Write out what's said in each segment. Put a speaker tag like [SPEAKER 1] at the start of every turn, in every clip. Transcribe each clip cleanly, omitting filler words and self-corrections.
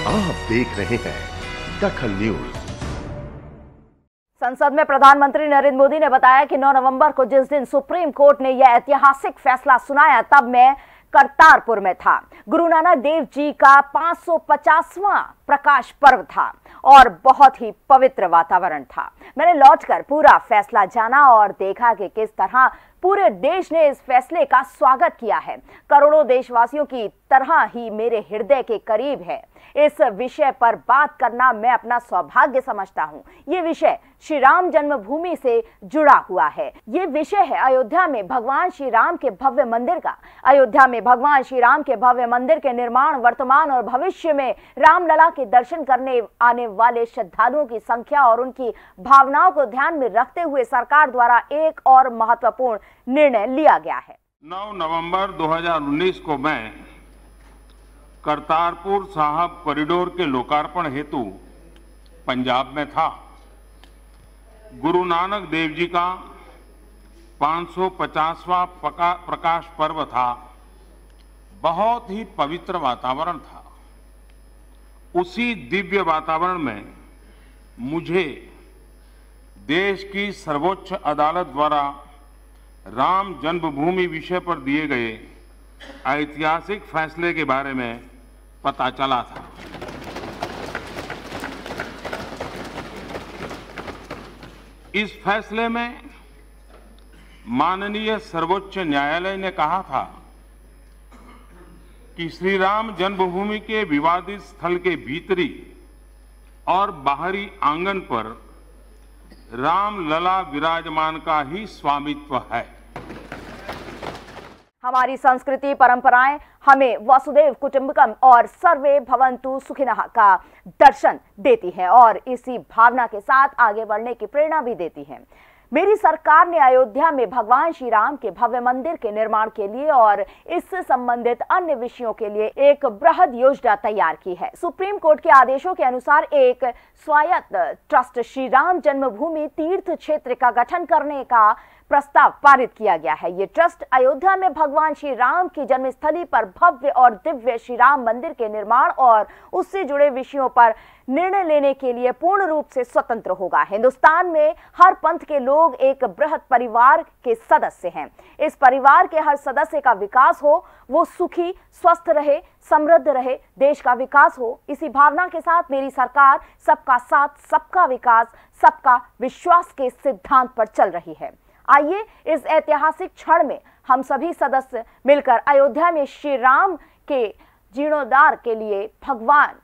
[SPEAKER 1] आप देख रहे हैं दखल न्यूज।
[SPEAKER 2] संसद में प्रधानमंत्री नरेंद्र मोदी ने बताया कि 9 नवंबर को जिस दिन सुप्रीम कोर्ट ने यह ऐतिहासिक फैसला सुनाया तब मैं करतारपुर में था। गुरु नानक देव जी का 550वां प्रकाश पर्व था और बहुत ही पवित्र वातावरण था। मैंने लौटकर पूरा फैसला जाना और देखा कि किस तरह पूरे देश ने इस फैसले का स्वागत किया है। करोड़ों देशवासियों की तरह ही मेरे हृदय के करीब है। इस विषय पर बात करना मैं अपना सौभाग्य समझता हूं। ये विषय श्री राम जन्मभूमि से जुड़ा हुआ है। ये विषय है अयोध्या में भगवान श्री राम के भव्य मंदिर का। अयोध्या में भगवान श्री राम के भव्य मंदिर के निर्माण वर्तमान और भविष्य में रामलला के दर्शन करने आने वाले श्रद्धालुओं की संख्या और उनकी भावनाओं को ध्यान में रखते हुए सरकार द्वारा एक और महत्वपूर्ण निर्णय लिया गया है।
[SPEAKER 3] 9 नवंबर 2019 को मैं करतारपुर साहिब कॉरिडोर के लोकार्पण हेतु पंजाब में था। गुरु नानक देव जी का 550वां प्रकाश पर्व था। बहुत ही पवित्र वातावरण था। उसी दिव्य वातावरण में मुझे देश की सर्वोच्च अदालत द्वारा राम जन्मभूमि विषय पर दिए गए ऐतिहासिक फैसले के बारे में पता चला था। इस फैसले में माननीय सर्वोच्च न्यायालय ने कहा था कि श्री राम जन्मभूमि के विवादित स्थल के भीतरी और बाहरी आंगन पर रामलला विराजमान का ही स्वामित्व है।
[SPEAKER 2] हमारी संस्कृति परंपराएं हमें वसुदेव कुटुंबकम और सर्वे भवन्तु सुखिनः का दर्शन देती हैं और इसी भावना के साथ आगे बढ़ने की प्रेरणा भी देती हैं। मेरी सरकार ने अयोध्या में भगवान श्री राम के भव्य मंदिर के निर्माण के लिए और इससे संबंधित अन्य विषयों के लिए एक बृहद योजना तैयार की है। सुप्रीम कोर्ट के आदेशों के अनुसार एक स्वायत्त ट्रस्ट श्री राम जन्मभूमि तीर्थ क्षेत्र का गठन करने का प्रस्ताव पारित किया गया है। ये ट्रस्ट अयोध्या में भगवान श्री राम की जन्मस्थली पर भव्य और दिव्य श्री राम मंदिर के निर्माण और उससे जुड़े विषयों पर निर्णय लेने के लिए पूर्ण रूप से स्वतंत्र होगा। हिंदुस्तान में हर पंथ के लोग एक बृहद परिवार के सदस्य हैं। इस परिवार के हर सदस्य का विकास हो, वो सुखी स्वस्थ रहे, समृद्ध रहे, देश का विकास हो। इसी भावना के साथ मेरी सरकार सबका साथ सबका विकास सबका विश्वास के सिद्धांत पर चल रही है। आइए इस ऐतिहासिक क्षण में हम सभी सदस्य मिलकर अयोध्या में श्री राम के जीर्णोद्धार के लिए भगवान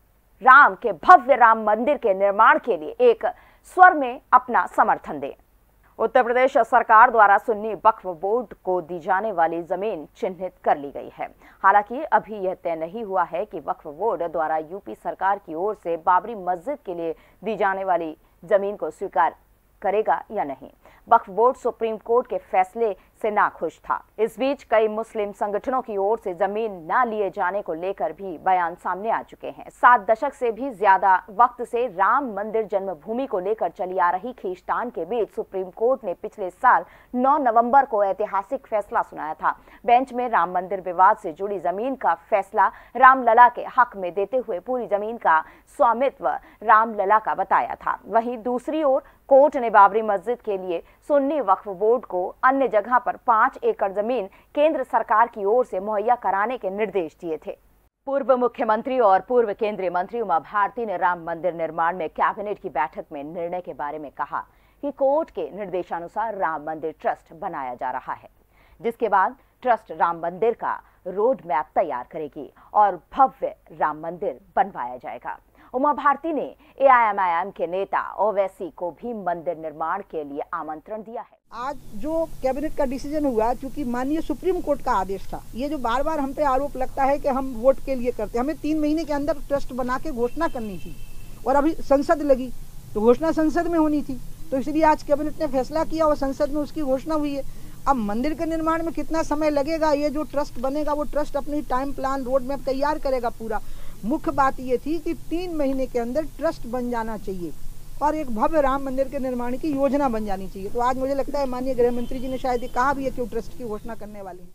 [SPEAKER 2] राम के भव्य राम मंदिर के निर्माण के लिए एक स्वर में अपना समर्थन दें। उत्तर प्रदेश सरकार द्वारा सुन्नी वक्फ बोर्ड को दी जाने वाली जमीन चिन्हित कर ली गई है। हालांकि अभी यह तय नहीं हुआ है कि वक्फ बोर्ड द्वारा यूपी सरकार की ओर से बाबरी मस्जिद के लिए दी जाने वाली जमीन को स्वीकार करेगा या नहीं। वक्फ बोर्ड सुप्रीम कोर्ट के फैसले से नाखुश था। इस बीच कई मुस्लिम संगठनों की ओर से जमीन न लिए जाने को लेकर भी बयान सामने आ चुके हैं। 7 दशक से भी ज्यादा वक्त से राम मंदिर जन्मभूमि को लेकर चली आ रही खींचतान के बीच सुप्रीम कोर्ट ने पिछले साल 9 नवंबर को ऐतिहासिक फैसला सुनाया था। बेंच में राम मंदिर विवाद से जुड़ी जमीन का फैसला रामलला के हक में देते हुए पूरी जमीन का स्वामित्व रामलला का बताया था। वहीं दूसरी ओर कोर्ट ने बाबरी मस्जिद के लिए सुन्नी वक्फ बोर्ड को अन्य जगह पर 5 एकड़ जमीन केंद्र सरकार की ओर से मुहैया कराने के निर्देश दिए थे। पूर्व मुख्यमंत्री और पूर्व केंद्रीय मंत्री उमा भारती ने राम मंदिर निर्माण में कैबिनेट की बैठक में निर्णय के बारे में कहा कि कोर्ट के निर्देशानुसार राम मंदिर ट्रस्ट बनाया जा रहा है, जिसके बाद ट्रस्ट राम मंदिर का रोड मैप तैयार करेगी और भव्य राम मंदिर बनवाया जाएगा। उमा भारती ने एआईएमआईएम के नेता ओवैसी को भी मंदिर निर्माण के लिए आमंत्रण दिया है।
[SPEAKER 4] आज जो कैबिनेट का डिसीजन हुआ, चूंकि माननीय सुप्रीम कोर्ट का आदेश था, ये जो बार बार हम पे आरोप लगता है कि हम वोट के लिए करते, हमें 3 महीने के अंदर ट्रस्ट बना के घोषणा करनी थी और अभी संसद लगी तो घोषणा संसद में होनी थी, तो इसलिए आज कैबिनेट ने फैसला किया और संसद में उसकी घोषणा हुई है। अब मंदिर के निर्माण में कितना समय लगेगा, ये जो ट्रस्ट बनेगा वो ट्रस्ट अपनी टाइम प्लान रोड मैप तैयार करेगा पूरा। मुख्य बात ये थी कि 3 महीने के अंदर ट्रस्ट बन जाना चाहिए और एक भव्य राम मंदिर के निर्माण की योजना बन जानी चाहिए। तो आज मुझे लगता है माननीय गृह मंत्री जी ने शायद ये कहा भी है कि वो ट्रस्ट की घोषणा करने वाले हैं।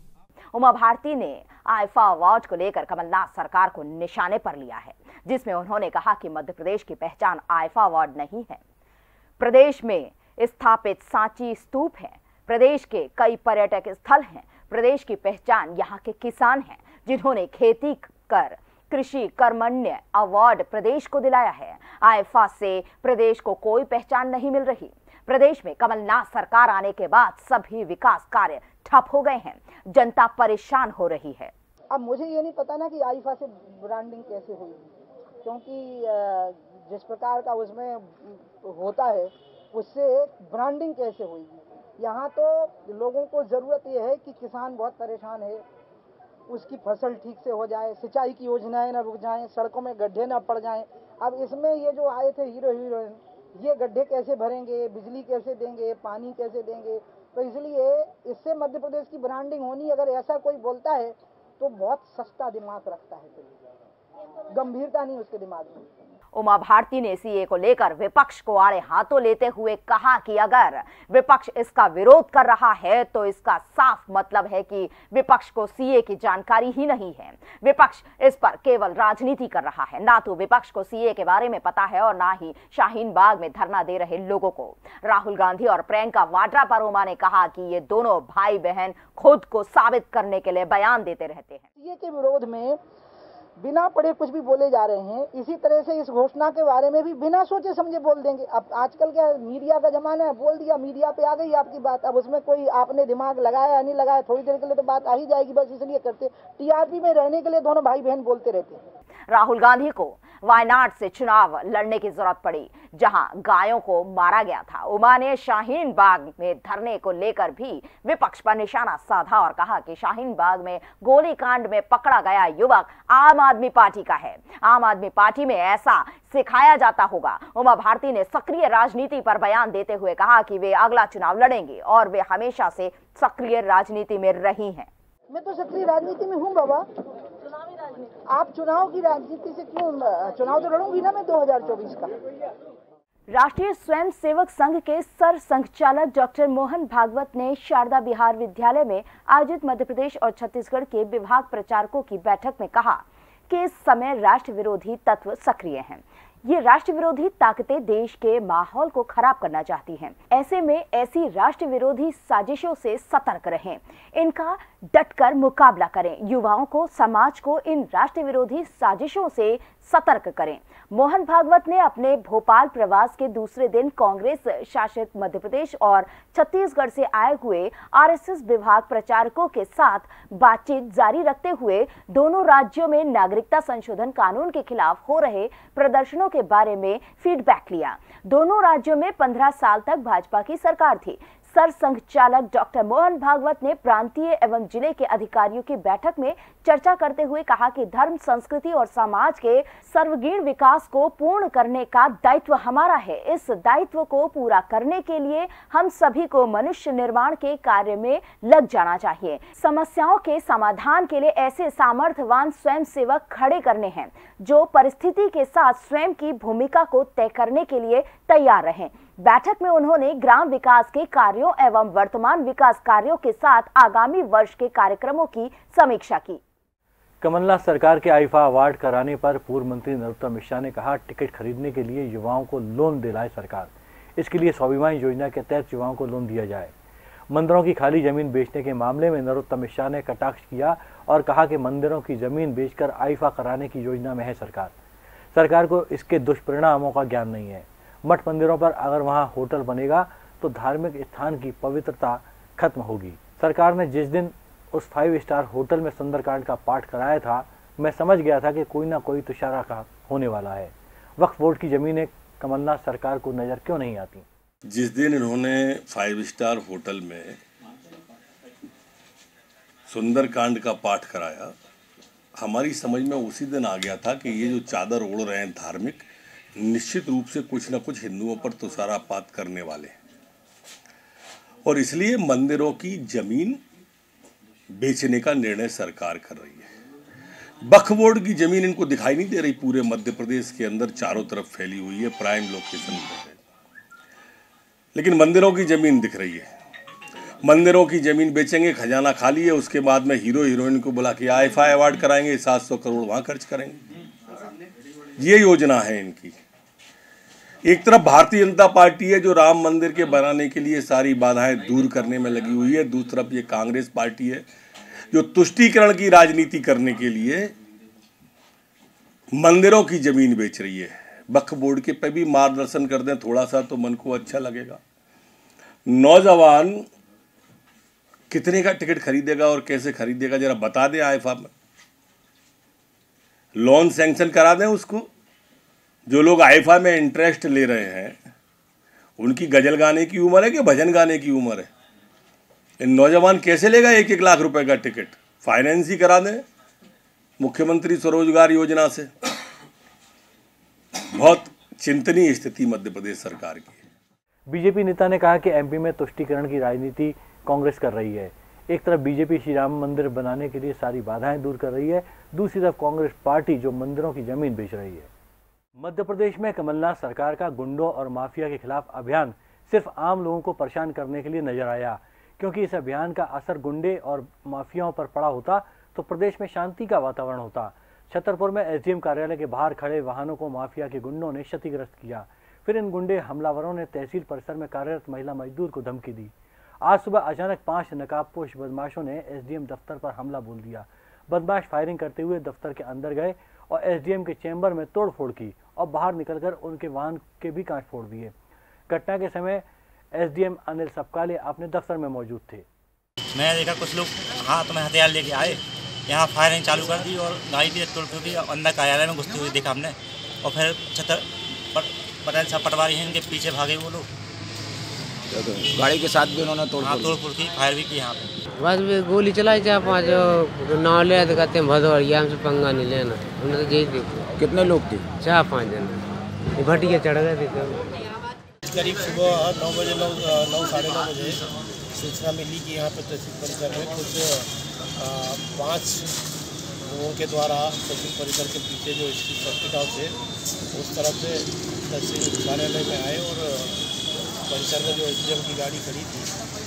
[SPEAKER 2] उमा भारती ने आईफा अवार्ड को लेकर कमलनाथ सरकार को निशाने पर लिया है, जिसमें उन्होंने कहा कि मध्य प्रदेश की पहचान आईफा अवार्ड नहीं है। प्रदेश में स्थापित सांची स्तूप है, प्रदेश के कई पर्यटक स्थल हैं, प्रदेश की पहचान यहाँ के किसान हैं जिन्होंने खेती कर कृषि कर्मण्य अवार्ड प्रदेश को दिलाया है। आईफा से प्रदेश को कोई पहचान नहीं मिल रही। प्रदेश में कमलनाथ सरकार आने के बाद सभी विकास कार्य ठप हो गए हैं, जनता परेशान हो रही है।
[SPEAKER 4] अब मुझे ये नहीं पता ना कि आईफा से ब्रांडिंग कैसे हुई, क्योंकि जिस प्रकार का उसमें होता है उससे ब्रांडिंग कैसे हुई। यहाँ तो लोगों को ज़रूरत ये है कि किसान बहुत परेशान है, उसकी फसल ठीक से हो जाए, सिंचाई की योजनाएं ना रुक जाएं, सड़कों में गड्ढे ना पड़ जाएं। अब इसमें ये जो आए थे हीरो हीरोइन, ये गड्ढे कैसे भरेंगे, बिजली कैसे देंगे, पानी कैसे देंगे। तो इसलिए इससे मध्य प्रदेश की ब्रांडिंग होनी, अगर ऐसा कोई बोलता है तो बहुत सस्ता दिमाग रखता है, गंभीरता नहीं उसके दिमाग में।
[SPEAKER 2] उमा भारती ने सीए को लेकर विपक्ष को आड़े हाथों लेते हुए कहा कि अगर विपक्ष इसका विरोध कर रहा है तो इसका साफ मतलब है कि विपक्ष को सीए की जानकारी ही नहीं है। विपक्ष इस पर केवल राजनीति कर रहा है, ना तो विपक्ष को सीए के बारे में पता है और ना ही शाहीन बाग में धरना दे रहे लोगों को। राहुल गांधी और प्रियंका वाड्रा पर उमा ने कहा कि ये दोनों भाई बहन खुद को साबित करने के लिए बयान देते रहते हैं।
[SPEAKER 4] सीए के विरोध में बिना पढ़े कुछ भी बोले जा रहे हैं। इसी तरह से इस घोषणा के बारे में भी बिना सोचे समझे बोल देंगे। अब आजकल क्या मीडिया का जमाना है, बोल दिया, मीडिया पे आ गई आपकी बात। अब उसमें कोई आपने दिमाग लगाया या नहीं लगाया, थोड़ी देर के लिए तो बात आ ही जाएगी, बस इसलिए करते। टीआरपी में रहने के लिए दोनों भाई बहन बोलते रहते हैं।
[SPEAKER 2] राहुल गांधी को वायनाड से चुनाव लड़ने की जरूरत पड़ी, जहां गायों को मारा गया था। उमा ने शाहीन बाग में धरने को लेकर भी विपक्ष पर निशाना साधा और कहा कि शाहीन बाग में गोलीकांड में पकड़ा गया युवक आम आदमी पार्टी का है। आम आदमी पार्टी में ऐसा सिखाया जाता होगा। उमा भारती ने सक्रिय राजनीति पर बयान देते हुए कहा कि वे अगला चुनाव लड़ेंगे और वे हमेशा से सक्रिय राजनीति में रही हैं।
[SPEAKER 4] मैं तो सक्रिय राजनीति में हूँ बाबा। आप चुनाव की राजनीति से क्यों? चुनाव तो लड़ूंगी ना मैं 2024 का।
[SPEAKER 2] राष्ट्रीय स्वयंसेवक संघ के सर संघचालक डॉक्टर मोहन भागवत ने शारदा बिहार विद्यालय में आयोजित मध्य प्रदेश और छत्तीसगढ़ के विभाग प्रचारकों की बैठक में कहा कि इस समय राष्ट्र विरोधी तत्व सक्रिय हैं। ये राष्ट्र विरोधी ताकतें देश के माहौल को खराब करना चाहती हैं। ऐसे में ऐसी राष्ट्र विरोधी साजिशों से सतर्क रहें, इनका डटकर मुकाबला करें। युवाओं को, समाज को इन राष्ट्र विरोधी साजिशों से सतर्क करें। मोहन भागवत ने अपने भोपाल प्रवास के दूसरे दिन कांग्रेस शासित मध्य प्रदेश और छत्तीसगढ़ से आए हुए आरएसएस विभाग प्रचारकों के साथ बातचीत जारी रखते हुए दोनों राज्यों में नागरिकता संशोधन कानून के खिलाफ हो रहे प्रदर्शनों के बारे में फीडबैक लिया। दोनों राज्यों में 15 साल तक भाजपा की सरकार थी। सर संघचालक डॉक्टर मोहन भागवत ने प्रांतीय एवं जिले के अधिकारियों की बैठक में चर्चा करते हुए कहा कि धर्म, संस्कृति और समाज के सर्वगीण विकास को पूर्ण करने का दायित्व हमारा है। इस दायित्व को पूरा करने के लिए हम सभी को मनुष्य निर्माण के कार्य में लग जाना चाहिए। समस्याओं के समाधान के लिए ऐसे सामर्थ्यवान स्वयंसेवक खड़े करने हैं जो परिस्थिति के साथ स्वयं की भूमिका को तय करने के लिए तैयार रहें। बैठक में उन्होंने ग्राम विकास के कार्यों एवं वर्तमान विकास कार्यों के साथ आगामी वर्ष के कार्यक्रमों की समीक्षा की।
[SPEAKER 5] कमलनाथ सरकार के आईफा अवार्ड कराने पर पूर्व मंत्री नरोत्तम मिश्रा ने कहा, टिकट खरीदने के लिए युवाओं को लोन दिलाए सरकार। इसके लिए स्वाभिमान योजना के तहत युवाओं को लोन दिया जाए। मंदिरों की खाली जमीन बेचने के मामले में नरोत्तम मिश्रा ने कटाक्ष किया और कहा कि मंदिरों की जमीन बेचकर आईफा कराने की योजना में है सरकार। सरकार को इसके दुष्परिणामों का ज्ञान नहीं है। मठ मंदिरों पर अगर वहां होटल बनेगा तो धार्मिक स्थान की पवित्रता खत्म होगी। सरकार ने जिस दिन उस 5 स्टार होटल में सुंदरकांड का पाठ कराया था, मैं समझ गया था कि कोई ना कोई तुषारा का होने वाला है। वक्फ बोर्ड की जमीनें कमलनाथ सरकार को नजर क्यों नहीं आती?
[SPEAKER 6] जिस दिन इन्होंने 5 स्टार होटल में सुंदरकांड का पाठ कराया, हमारी समझ में उसी दिन आ गया था कि ये जो चादर ओढ़ रहे हैं धार्मिक, निश्चित रूप से कुछ न कुछ हिंदुओं पर तुषारापात करने वाले हैं। और इसलिए मंदिरों की जमीन बेचने का निर्णय सरकार कर रही है। वक्फ बोर्ड की जमीन इनको दिखाई नहीं दे रही, पूरे मध्य प्रदेश के अंदर चारों तरफ फैली हुई है, प्राइम लोकेशन पर है, लेकिन मंदिरों की जमीन दिख रही है। मंदिरों की जमीन बेचेंगे, खजाना खाली है, उसके बाद में हीरो हीरोइन को बुला के IFI अवार्ड कराएंगे, 700 करोड़ वहां खर्च करेंगे। ये योजना है इनकी। एक तरफ भारतीय जनता पार्टी है जो राम मंदिर के बनाने के लिए सारी बाधाएं दूर करने में लगी हुई है, दूसरी तरफ ये कांग्रेस पार्टी है जो तुष्टीकरण की राजनीति करने के लिए मंदिरों की जमीन बेच रही है। वक्फ बोर्ड के पे भी मार्गदर्शन कर दें थोड़ा सा तो मन को अच्छा लगेगा। नौजवान कितने का टिकट खरीदेगा और कैसे खरीदेगा जरा बता दें। IFA में लोन सैंक्शन करा दें उसको। जो लोग IFA में इंटरेस्ट ले रहे हैं उनकी गजल गाने की उम्र है कि भजन गाने की उम्र है? इन नौजवान कैसे लेगा 1-1 लाख रुपए का टिकट? फाइनेंस ही करा दें मुख्यमंत्री स्वरोजगार योजना से। बहुत चिंतनीय स्थिति मध्य प्रदेश सरकार की है।
[SPEAKER 5] बीजेपी नेता ने कहा कि MP में तुष्टीकरण की राजनीति कांग्रेस कर रही है। एक तरफ बीजेपी श्री राम मंदिर बनाने के लिए सारी बाधाएं दूर कर रही है, दूसरी तरफ कांग्रेस पार्टी जो मंदिरों की जमीन बेच रही है। मध्य प्रदेश में कमलनाथ सरकार का गुंडों और माफिया के खिलाफ अभियान सिर्फ आम लोगों को परेशान करने के लिए नजर आया, क्योंकि इस अभियान का असर गुंडे और माफियाओं पर पड़ा होता तो प्रदेश में शांति का वातावरण होता। छतरपुर में SDM कार्यालय के बाहर खड़े वाहनों को माफिया के गुंडों ने क्षतिग्रस्त किया। फिर इन गुंडे हमलावरों ने तहसील परिसर में कार्यरत महिला मजदूर को धमकी दी। आज सुबह अचानक 5 नकाबपोश बदमाशों ने SDM दफ्तर पर हमला बोल दिया। बदमाश फायरिंग करते हुए दफ्तर के अंदर गए और SDM के चैम्बर में तोड़फोड़ की और बाहर निकलकर उनके वाहन के भी कांच फोड़ दिए। घटना के समय SDM अनिल सपकाले अपने दफ्तर में मौजूद थे।
[SPEAKER 7] मैंने देखा कुछ लोग हाथ में हथियार लेके आए, यहाँ फायरिंग चालू कर दी और गाड़ी भी तोड़ दी। अंदर कार्यालय में घुसते हुए देखा हमने और फिर पटेल साहब पटवारी हैं, इनके पीछे भागे वो लोग।
[SPEAKER 8] गाड़ी के साथ भी उन्होंने
[SPEAKER 7] तोड़फोड़ की, फायर भी की यहाँ पे।
[SPEAKER 9] बस गोली चलाई 4-5 नाव ले तो कहते हैं भदौरिया, हमसे पंगा नहीं लेना। हमने तो यही देखा।
[SPEAKER 8] कितने लोग थे?
[SPEAKER 9] 4-5 जन भटिया चढ़ गए थे।
[SPEAKER 10] करीब सुबह 9 बजे 9 साढ़े 9 बजे सूचना मिली कि यहाँ पर तहसील परिसर में कुछ 5 लोगों के द्वारा तहसील परिसर के पीछे जो सर्किट हाउस है उस तरफ से तहसील कार्यालय में आए और परिसर में जो SDM की गाड़ी खड़ी थी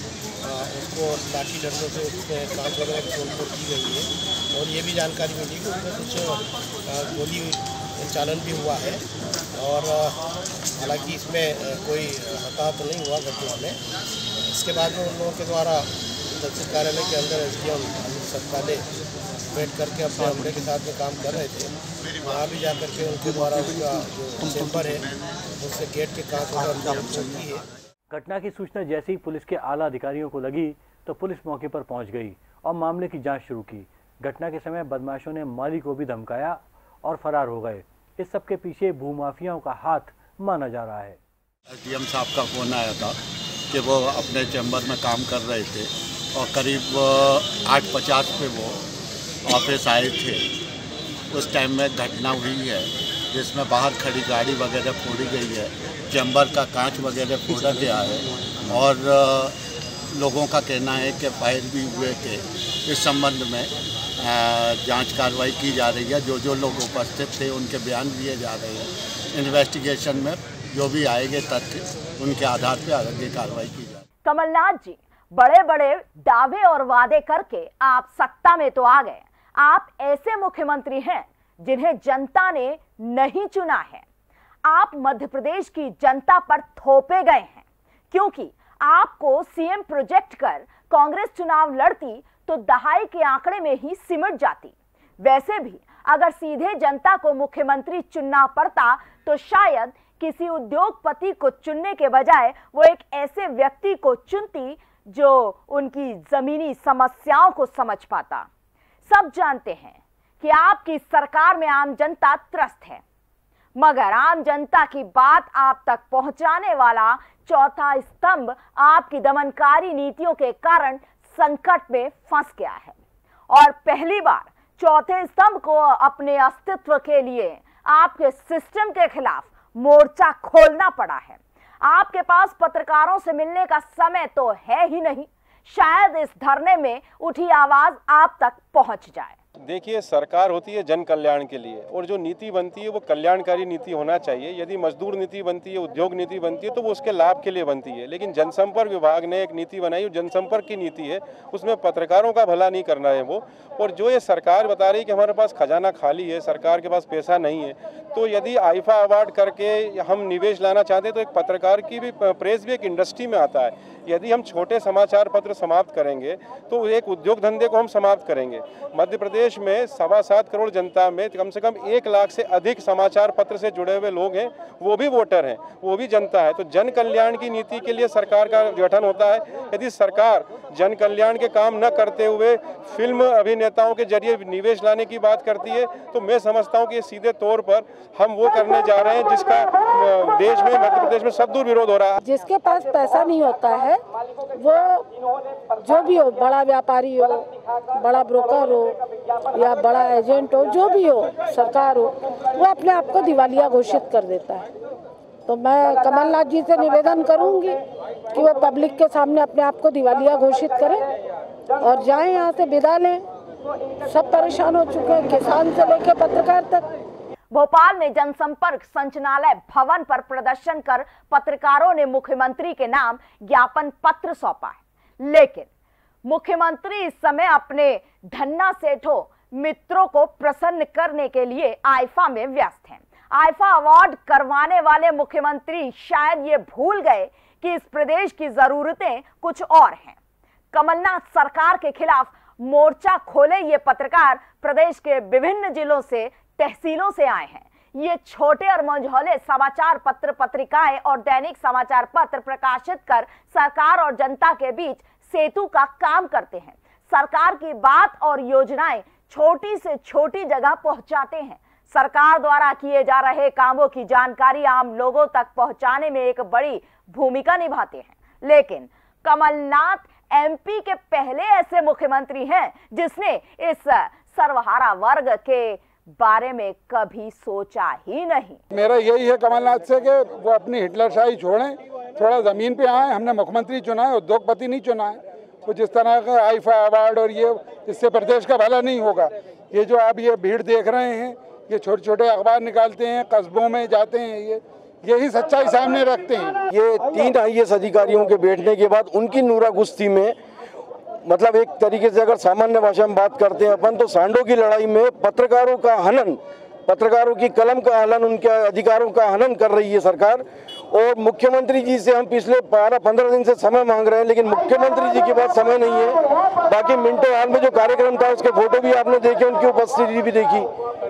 [SPEAKER 10] उसको लाठी डंडों से उसमें कांच वगैरह तोड़फोड़ की गई है। और ये भी जानकारी मिली कि उसमें कुछ गोली चालन भी हुआ है और हालांकि इसमें कोई हताहत तो नहीं हुआ घटना में। इसके बाद में उन लोगों के द्वारा तहसील कार्यालय के अंदर SDM अनिल सपकाले बैठ करके अपने हमले के साथ में काम कर रहे थे। वहाँ भी जा करके उनके द्वारा उनका जो चैम्बर है उससे गेट के कांच वगैरह की है।
[SPEAKER 5] घटना की सूचना जैसे ही पुलिस के आला अधिकारियों को लगी तो पुलिस मौके पर पहुंच गई और मामले की जांच शुरू की। घटना के समय बदमाशों ने माली को भी धमकाया और फरार हो गए। इस सब के पीछे भूमाफियाओं का हाथ माना जा रहा है।
[SPEAKER 11] SDM साहब का फोन आया था कि वो अपने चैम्बर में काम कर रहे थे और करीब 8:50 पे वो ऑफिस आए थे। उस टाइम में घटना हुई है जिसमें बाहर खड़ी गाड़ी वगैरह फोड़ी गई है, चैम्बर का कांच वगैरह फोड़ा गया है और लोगों का कहना है कि फायर भी हुए थे। इस संबंध में जांच कार्रवाई की जा रही है। जो लोग उपस्थित थे उनके बयान लिए जा रहे हैं। इन्वेस्टिगेशन में जो भी आएंगे तथ्य उनके आधार पर आगे कार्रवाई की जाए।
[SPEAKER 2] कमलनाथ जी बड़े बड़े दावे और वादे करके आप सत्ता में तो आ गए। आप ऐसे मुख्यमंत्री हैं जिन्हें जनता ने नहीं चुना है। आप मध्य प्रदेश की जनता पर थोपे गए हैं, क्योंकि आपको सीएम प्रोजेक्ट कर कांग्रेस चुनाव लड़ती तो दहाई के आंकड़े में ही सिमट जाती। वैसे भी अगर सीधे जनता को मुख्यमंत्री चुनना पड़ता तो शायद किसी उद्योगपति को चुनने के बजाय वो एक ऐसे व्यक्ति को चुनती जो उनकी जमीनी समस्याओं को समझ पाता। सब जानते हैं कि आपकी सरकार में आम जनता त्रस्त है, मगर आम जनता की बात आप तक पहुंचाने वाला चौथा स्तंभ आपकी दमनकारी नीतियों के कारण संकट में फंस गया है। और पहली बार चौथे स्तंभ को अपने अस्तित्व के लिए आपके सिस्टम के खिलाफ मोर्चा खोलना पड़ा है। आपके पास पत्रकारों से मिलने का समय तो है ही नहीं। शायद इस धरने में उठी आवाज आप तक पहुंच जाए।
[SPEAKER 12] देखिए, सरकार होती है जन कल्याण के लिए और जो नीति बनती है वो कल्याणकारी नीति होना चाहिए। यदि मजदूर नीति बनती है, उद्योग नीति बनती है तो वो उसके लाभ के लिए बनती है। लेकिन जनसंपर्क विभाग ने एक नीति बनाई, जनसंपर्क की नीति है, उसमें पत्रकारों का भला नहीं करना है वो। और जो ये सरकार बता रही है कि हमारे पास खजाना खाली है, सरकार के पास पैसा नहीं है, तो यदि आईफा अवार्ड करके हम निवेश लाना चाहते हैं तो एक पत्रकार की भी प्रेस भी एक इंडस्ट्री में आता है। यदि हम छोटे समाचार पत्र समाप्त करेंगे तो एक उद्योग धंधे को हम समाप्त करेंगे। मध्य प्रदेश में 7.25 करोड़ जनता में कम से कम 1 लाख से अधिक समाचार पत्र से जुड़े हुए लोग हैं, वो भी वोटर हैं, वो भी जनता है। तो जन कल्याण की नीति के लिए सरकार का गठन होता है। यदि सरकार जन कल्याण के काम न करते हुए फिल्म अभिनेताओं के जरिए निवेश लाने की बात करती है तो मैं समझता हूँ कि सीधे तौर पर हम वो करने जा रहे हैं जिसका देश में, मध्य प्रदेश में सख्त विरोध हो रहा है।
[SPEAKER 13] जिसके पास पैसा नहीं होता है वो जो भी हो, बड़ा व्यापारी हो, बड़ा ब्रोकर हो या बड़ा एजेंट हो, जो भी हो, सरकार हो, वो अपने आप को दिवालिया घोषित कर देता है। तो मैं कमलनाथ जी से निवेदन करूंगी कि वो पब्लिक के सामने अपने आप को दिवालिया घोषित करें और जाएं यहाँ से, विदा लें। सब परेशान हो चुके हैं, किसान से लेकर पत्रकार तक।
[SPEAKER 2] भोपाल में जनसंपर्क संचालनालय भवन पर प्रदर्शन कर पत्रकारों ने मुख्यमंत्री के नाम ज्ञापन पत्र सौंपा है। लेकिन मुख्यमंत्री इस समय अपने धन्ना सेठों मित्रों को प्रसन्न करने के लिए आईफा में व्यस्त हैं। आईफा अवार्ड करवाने वाले मुख्यमंत्री शायद ये भूल गए कि इस प्रदेश की जरूरतें कुछ और हैं। कमलनाथ सरकार के खिलाफ मोर्चा खोले ये पत्रकार प्रदेश के विभिन्न जिलों से, तहसीलों से आए हैं। ये छोटे और मंझौले समाचार पत्र, पत्रिकाएं और दैनिक समाचार पत्र प्रकाशित कर सरकार और जनता के बीच सेतु का काम करते हैं। सरकार की बात और योजनाएं छोटी से छोटी जगह पहुंचाते हैं। सरकार द्वारा किए जा रहे कामों की जानकारी आम लोगों तक पहुंचाने में एक बड़ी भूमिका निभाते हैं। लेकिन कमलनाथ एमपी के पहले ऐसे मुख्यमंत्री हैं जिसने इस सर्वहारा वर्ग के बारे में कभी सोचा ही नहीं।
[SPEAKER 14] मेरा यही है कमलनाथ से कि वो अपनी हिटलरशाही छोड़ें, थोड़ा जमीन पे आए। हमने मुख्यमंत्री चुना है, उद्योगपति नहीं चुना है। तो जिस तरह का आईफा अवार्ड और ये, इससे प्रदेश का भला नहीं होगा। ये जो आप ये भीड़ देख रहे हैं, ये छोटे छोटे अखबार निकालते हैं, कस्बों में जाते हैं, यही सच्चाई सामने रखते हैं।
[SPEAKER 15] ये 3 IAS अधिकारियों के बैठने के बाद उनकी नूरा गुस्ती में, मतलब एक तरीके से अगर सामान्य भाषा में बात करते हैं अपन, तो सांडों की लड़ाई में पत्रकारों का हनन, पत्रकारों की कलम का हनन, उनके अधिकारों का हनन कर रही है सरकार। और मुख्यमंत्री जी से हम पिछले 12-15 दिन से समय मांग रहे हैं, लेकिन मुख्यमंत्री जी के पास समय नहीं है। बाकी मिंटो हाल में जो कार्यक्रम था उसके फोटो भी आपने देखे, उनकी उपस्थिति भी देखी,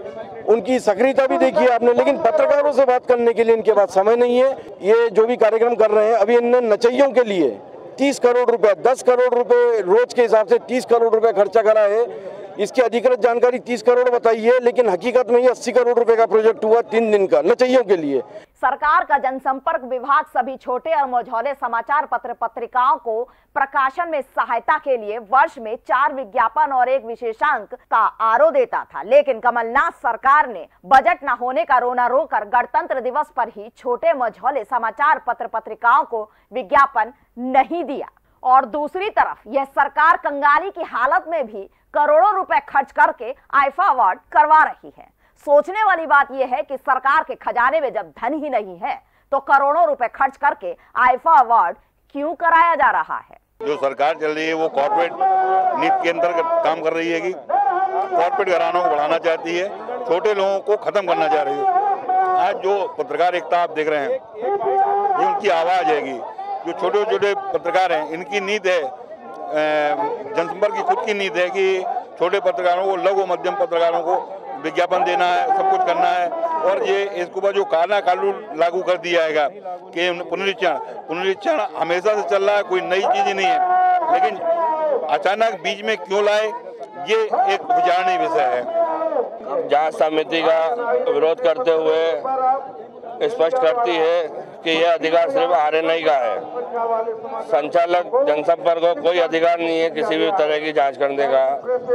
[SPEAKER 15] उनकी सक्रियता भी देखी आपने, लेकिन पत्रकारों से बात करने के लिए इनके पास समय नहीं है। ये जो भी कार्यक्रम कर रहे हैं, अभी इनने नचइयों के लिए 30 करोड़ रुपए, 10 करोड़ रुपए रोज के हिसाब से 30 करोड़ रुपए खर्चा करा है। इसकी अधिकृत जानकारी 30 करोड़ बताई है, लेकिन हकीकत में ये 80 करोड़ रुपए का प्रोजेक्ट हुआ 3 दिन का, नचइयों के लिए।
[SPEAKER 2] सरकार का जनसंपर्क विभाग सभी छोटे और मझौले समाचार पत्र पत्रिकाओं को प्रकाशन में सहायता के लिए वर्ष में 4 विज्ञापन और 1 विशेषांक का आरो देता था। लेकिन कमलनाथ सरकार ने बजट न होने का रोना रोकर गणतंत्र दिवस पर ही छोटे मझौले समाचार पत्र पत्रिकाओं को विज्ञापन नहीं दिया। और दूसरी तरफ यह सरकार कंगाली की हालत में भी करोड़ों रुपए खर्च करके आईफा अवार्ड करवा रही है। सोचने वाली बात यह है कि सरकार के खजाने में जब धन ही नहीं है तो करोड़ों रुपए खर्च करके आईफा अवार्ड क्यों कराया जा रहा है।
[SPEAKER 16] जो सरकार चल रही है वो कॉर्पोरेट नीति के अंतर्गत काम कर रही है कि कॉर्पोरेट घरानों को बढ़ाना चाहती है, छोटे लोगों को खत्म करना चाह रही है। आज जो पत्रकार एकता आप देख रहे हैं, ये उनकी आवाज है। जो छोटे छोटे पत्रकार हैं, इनकी नीति है, जनसंपर्क की खुद की नीति है कि छोटे पत्रकारों को, लघु मध्यम पत्रकारों को विज्ञापन देना है, सब कुछ करना है। और ये इसके ऊपर जो कानून लागू कर दिया है कि पुनरीक्षण हमेशा से चल रहा है, कोई नई चीज ही नहीं है, लेकिन अचानक बीच में क्यों लाए, ये एक विचारणीय विषय है।
[SPEAKER 17] जांच समिति का विरोध करते हुए स्पष्ट करती है कि यह अधिकार सिर्फ RNI का है। संचालक जनसंपर्क को कोई अधिकार नहीं है किसी भी तरह की जांच करने का।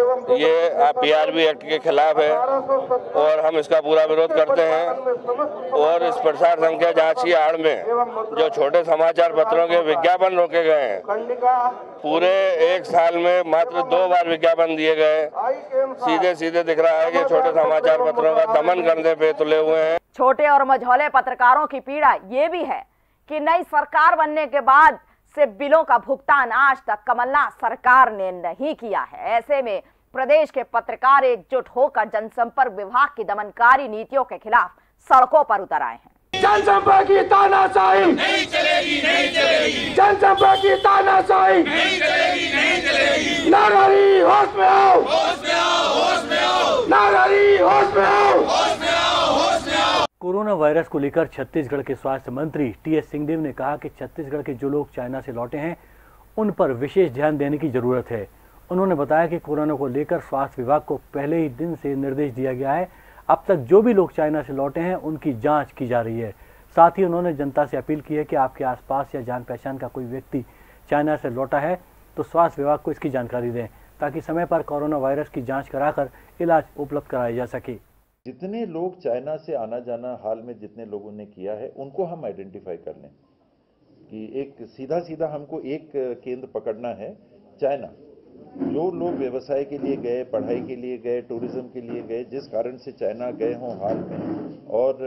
[SPEAKER 17] ये PRB एक्ट के खिलाफ है और हम इसका पूरा विरोध करते हैं। और इस प्रसार संख्या जांच की आड़ में जो छोटे समाचार पत्रों के विज्ञापन रोके गए हैं, पूरे एक साल में मात्र 2 बार विज्ञापन दिए गए। सीधे सीधे दिख रहा है कि छोटे समाचार पत्रों का दमन करने पे तुले हुए हैं।
[SPEAKER 2] छोटे और मझौले पत्रकारों की पीड़ा ये भी है कि नई सरकार बनने के बाद से बिलों का भुगतान आज तक कमलनाथ सरकार ने नहीं किया है। ऐसे में प्रदेश के पत्रकार एकजुट होकर जनसंपर्क विभाग की दमनकारी नीतियों के खिलाफ सड़कों पर उतर आए हैं।
[SPEAKER 18] जनसंपर्क की तानाशाही नहीं चलेगी, नहीं चलेगी। जनसंपर्क की तानाशाही नहीं चलेगी, नहीं चलेगी। नागरी होश में आओ, होश में आओ, होश में आओ। नागरी होश में आओ, होश में आओ, होश में आओ।
[SPEAKER 5] कोरोना वायरस को लेकर छत्तीसगढ़ के स्वास्थ्य मंत्री टीएस सिंहदेव ने कहा कि छत्तीसगढ़ के जो लोग चाइना से लौटे हैं उन पर विशेष ध्यान देने की जरूरत है। उन्होंने बताया कि कोरोना को लेकर स्वास्थ्य विभाग को पहले ही दिन से निर्देश दिया गया है। अब तक जो भी लोग चाइना से लौटे हैं उनकी जांच की जा रही है। साथ ही उन्होंने जनता से अपील की है कि आपके आसपास या जान पहचान का कोई व्यक्ति चाइना से लौटा है तो स्वास्थ्य विभाग को इसकी जानकारी दें ताकि समय पर कोरोना वायरस की जांच कराकर इलाज उपलब्ध कराया जा सके।
[SPEAKER 19] जितने लोग चाइना से आना जाना हाल में जितने लोगों ने किया है उनको हम आइडेंटिफाई कर लें कि एक सीधा हमको एक केंद्र पकड़ना है चाइना। जो लोग व्यवसाय के लिए गए, पढ़ाई के लिए गए, टूरिज्म के लिए गए, जिस कारण से चाइना गए हों हाल में और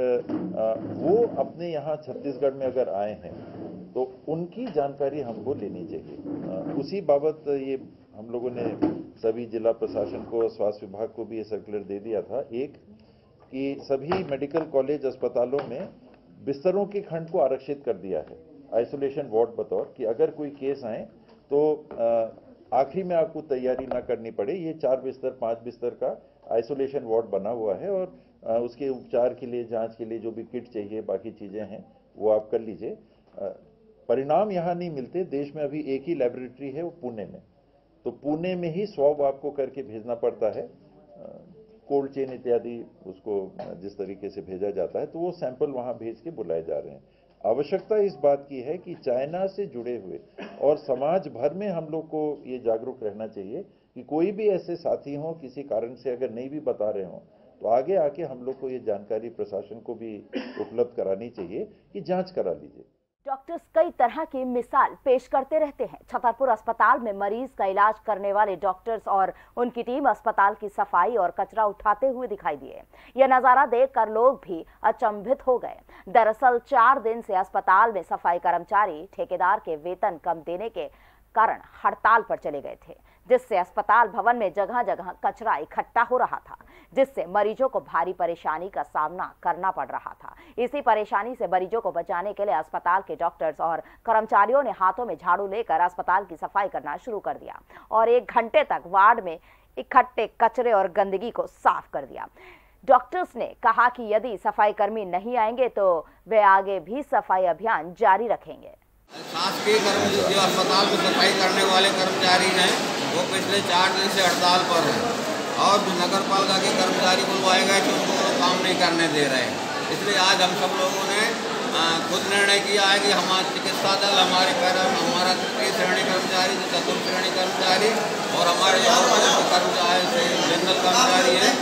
[SPEAKER 19] वो अपने यहाँ छत्तीसगढ़ में अगर आए हैं तो उनकी जानकारी हमको लेनी चाहिए। उसी बाबत ये हम लोगों ने सभी जिला प्रशासन को, स्वास्थ्य विभाग को भी ये सर्कुलर दे दिया था एक कि सभी मेडिकल कॉलेज अस्पतालों में बिस्तरों के खंड को आरक्षित कर दिया है आइसोलेशन वार्ड बतौर कि अगर कोई केस आए तो आखिरी में आपको तैयारी ना करनी पड़े। ये 4 बिस्तर 5 बिस्तर का आइसोलेशन वार्ड बना हुआ है और उसके उपचार के लिए, जांच के लिए जो भी किट चाहिए, बाकी चीज़ें हैं वो आप कर लीजिए। परिणाम यहाँ नहीं मिलते। देश में अभी एक ही लेबोरेटरी है, वो पुणे में, तो पुणे में ही स्वैब आपको करके भेजना पड़ता है। कोल्ड चेन इत्यादि उसको जिस तरीके से भेजा जाता है तो वो सैंपल वहाँ भेज के बुलाए जा रहे हैं। आवश्यकता इस बात की है कि चाइना से जुड़े हुए और समाज भर में हम लोग को ये जागरूक रहना चाहिए कि कोई भी ऐसे साथी हों किसी कारण से अगर नहीं भी बता रहे हों तो आगे आके हम लोग को ये जानकारी प्रशासन को भी उपलब्ध करानी चाहिए कि जांच करा लीजिए।
[SPEAKER 2] डॉक्टर्स कई तरह की मिसाल पेश करते रहते हैं। छतरपुर अस्पताल में मरीज का इलाज करने वाले डॉक्टर्स और उनकी टीम अस्पताल की सफाई और कचरा उठाते हुए दिखाई दिए। यह नजारा देखकर लोग भी अचंभित हो गए। दरअसल 4 दिन से अस्पताल में सफाई कर्मचारी ठेकेदार के वेतन कम देने के कारण हड़ताल पर चले गए थे, जिससे अस्पताल भवन में जगह जगह कचरा इकट्ठा हो रहा था, जिससे मरीजों को भारी परेशानी का सामना करना पड़ रहा था। इसी परेशानी से मरीजों को बचाने के लिए अस्पताल के डॉक्टर्स और कर्मचारियों ने हाथों में झाड़ू लेकर अस्पताल की सफाई करना शुरू कर दिया और 1 घंटे तक वार्ड में इकट्ठे कचरे और गंदगी को साफ कर दिया। डॉक्टर्स ने कहा कि यदि सफाई कर्मी नहीं आएंगे तो वे आगे भी सफाई अभियान जारी रखेंगे।
[SPEAKER 8] शासकीय कर्मचारी जो अस्पताल में सफाई करने वाले कर्मचारी हैं वो पिछले 4 दिन से हड़ताल पर हैं और जो नगर पालिका के कर्मचारी बुलवाए गए थे उनको वो काम नहीं करने दे रहे हैं। इसलिए आज हम सब लोगों ने खुद निर्णय किया है कि हमारा चिकित्सा दल, हमारा तृतीय श्रेणी कर्मचारी, चतुर्थ श्रेणी कर्मचारी और हमारे कर्मचारी जनरल कर्मचारी हैं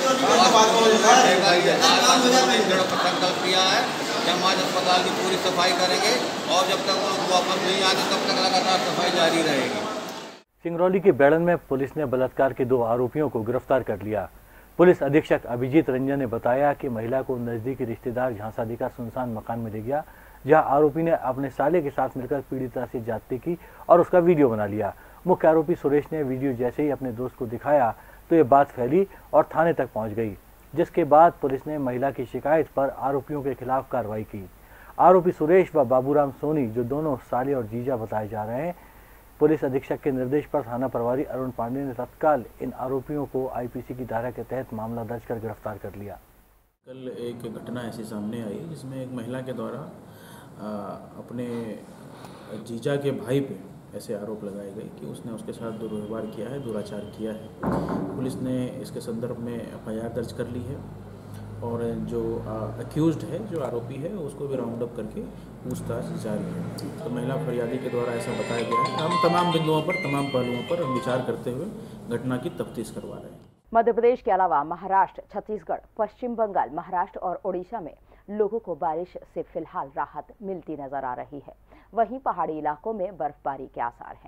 [SPEAKER 8] संकल्प किया है कि हम आज अस्पताल की पूरी सफाई करेंगे और जब तक वो वापस नहीं आते तब तक लगातार सफाई जारी रहेगी।
[SPEAKER 5] सिंगरौली के बैड़न में पुलिस ने बलात्कार के 2 आरोपियों को गिरफ्तार कर लिया। पुलिस अधीक्षक अभिजीत रंजन ने बताया कि महिला को नजदीकी रिश्तेदार झांसा देकर सुनसान मकान में ले गया, जहां आरोपी ने अपने साले के साथ मिलकर पीड़िता से ज्यादती की और उसका वीडियो बना लिया। मुख्य आरोपी सुरेश ने वीडियो जैसे ही अपने दोस्त को दिखाया तो ये बात फैली और थाने तक पहुंच गई, जिसके बाद पुलिस ने महिला की शिकायत पर आरोपियों के खिलाफ कार्रवाई की। आरोपी सुरेश व बाबूराम सोनी, जो दोनों साले और जीजा बताए जा रहे हैं, पुलिस अधीक्षक के निर्देश पर थाना प्रभारी अरुण पांडे ने तत्काल इन आरोपियों को आईपीसी की धारा के तहत मामला दर्ज कर गिरफ्तार कर लिया।
[SPEAKER 20] कल एक घटना ऐसी सामने आई जिसमें एक महिला के द्वारा अपने जीजा के भाई पे ऐसे आरोप लगाए गए कि उसने उसके साथ दुर्व्यवहार किया है, दुराचार किया है। पुलिस ने इसके संदर्भ में एफआईआर दर्ज कर ली है और जो अक्यूज्ड है, जो आरोपी है, उसको भी राउंड अप करके पूछताछ जारी है। तो महिला फरियादी के द्वारा ऐसा बताया गया है। हम तमाम बिंदुओं पर, तमाम पहलुओं पर हम विचार करते हुए घटना की तफ्तीश करवा रहे हैं।
[SPEAKER 2] मध्य प्रदेश के अलावा महाराष्ट्र, छत्तीसगढ़, पश्चिम बंगाल, महाराष्ट्र और ओडिशा में लोगों को बारिश से फिलहाल राहत मिलती नजर आ रही है। वहीं पहाड़ी इलाकों में बर्फबारी के आसार हैं।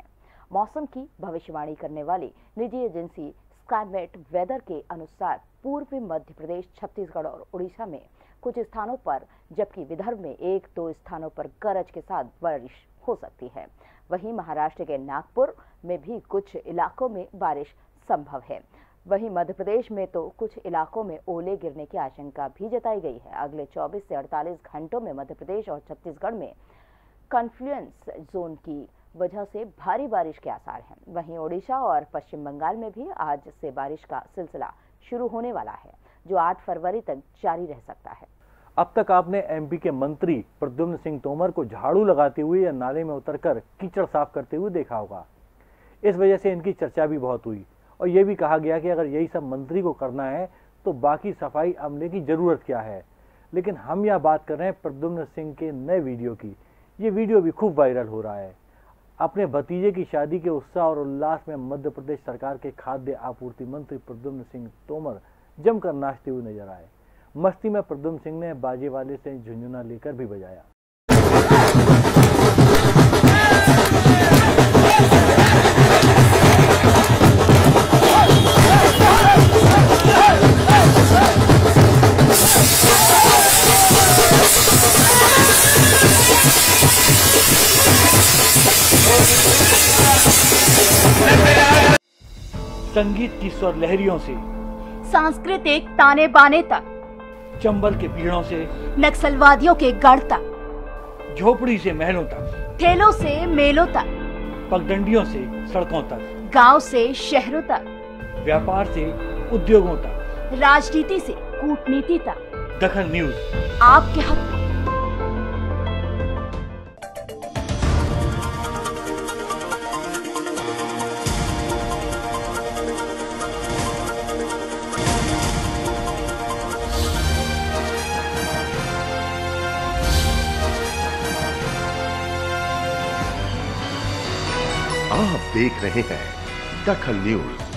[SPEAKER 2] मौसम की भविष्यवाणी करने वाली निजी एजेंसी स्काईमेट वेदर के अनुसार पूर्वी मध्य प्रदेश, छत्तीसगढ़ और उड़ीसा में कुछ स्थानों पर जबकि विदर्भ में 1-2 स्थानों पर गरज के साथ बारिश हो सकती है। वहीं महाराष्ट्र के नागपुर में भी कुछ इलाकों में बारिश संभव है। वहीं मध्य प्रदेश में तो कुछ इलाकों में ओले गिरने की आशंका भी जताई गई है। अगले 24 से 48 घंटों में मध्य प्रदेश और छत्तीसगढ़ में कॉन्फ्लुएंस जोन की वजह से भारी बारिश के आसार हैं। वहीं ओडिशा और पश्चिम बंगाल में भी आज से बारिश का सिलसिला शुरू होने वाला है, जो 8 फरवरी तक जारी रह सकता है।
[SPEAKER 5] अब तक आपने एमपी के मंत्री प्रद्युम्न सिंह तोमर को झाड़ू लगाते हुए या नाले में उतरकर कीचड़ साफ करते हुए देखा होगा। इस वजह से इनकी चर्चा भी बहुत हुई और ये भी कहा गया कि अगर यही सब मंत्री को करना है तो बाकी सफाई अमले की जरूरत क्या है। लेकिन हम यह बात कर रहे हैं प्रद्युम्न सिंह के नए वीडियो की। ये वीडियो भी खूब वायरल हो रहा है। अपने भतीजे की शादी के उत्साह और उल्लास में मध्य प्रदेश सरकार के खाद्य आपूर्ति मंत्री प्रद्युम्न सिंह तोमर जमकर नाचते हुए नजर आए। मस्ती में प्रद्युम्न सिंह ने बाजे वाले से झुंझुना लेकर भी बजाया। संगीत की स्वर लहरियों से
[SPEAKER 2] सांस्कृतिक ताने बाने तक,
[SPEAKER 5] चंबल के पीड़ों से
[SPEAKER 2] नक्सलवादियों के गढ़ तक,
[SPEAKER 5] झोपड़ी से महलों तक,
[SPEAKER 2] ठेलों से मेलों तक,
[SPEAKER 5] पगडंडियों से सड़कों तक,
[SPEAKER 2] गांव से शहरों तक,
[SPEAKER 5] व्यापार से उद्योगों तक,
[SPEAKER 2] राजनीति से कूटनीति तक,
[SPEAKER 5] दखल न्यूज
[SPEAKER 2] आपके हक में।
[SPEAKER 1] आप देख रहे हैं दखल न्यूज।